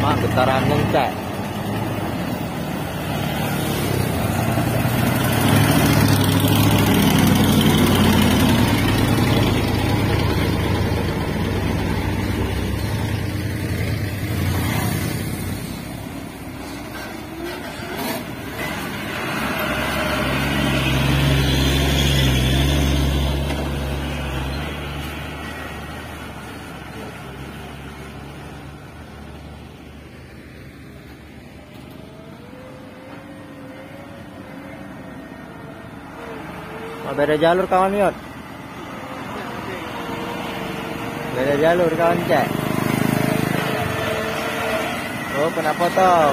getaran ngencak. Beda jalur kawan Yot. Beda jalur kawan cek. Oh, kena potong.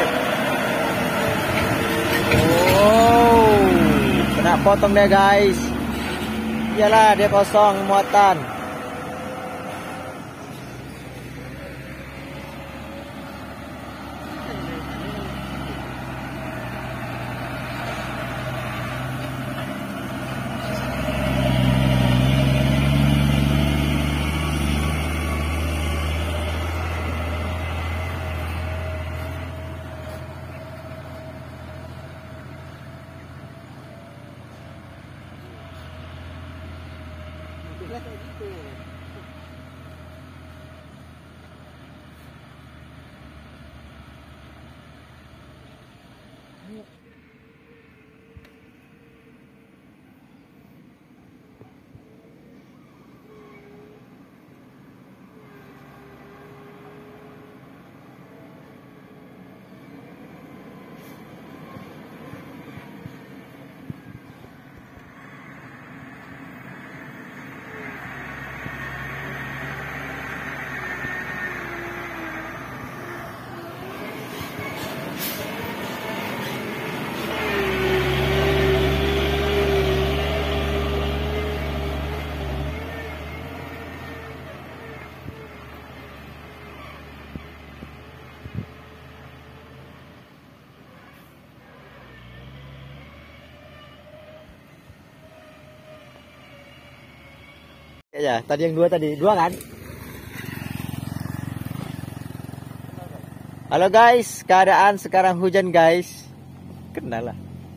Oh, kena potong deh guys. Iyalah dia kosong muatan. Kayak gitu. Ya, tadi yang dua kan? Halo guys, keadaan sekarang hujan guys. Kenal lah.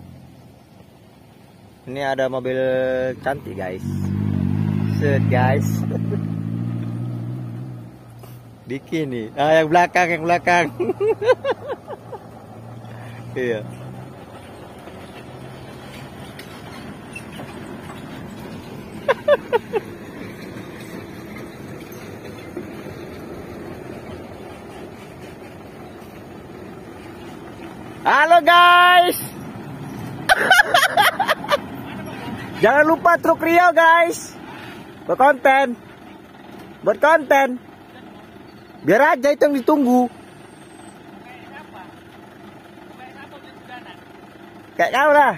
Ini ada mobil cantik guys. Set guys. Bikini. Ah, yang belakang. Iya. Halo guys. Jangan lupa truk Rio guys. Berkonten. Biar aja itu yang ditunggu. Kayak kau lah.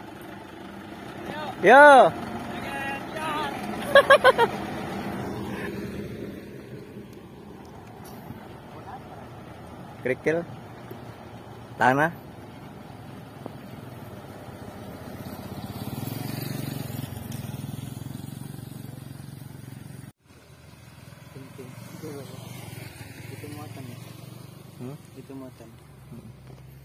Yo. Kerikil. Tanah. Itu muatan ya. Itu muatan.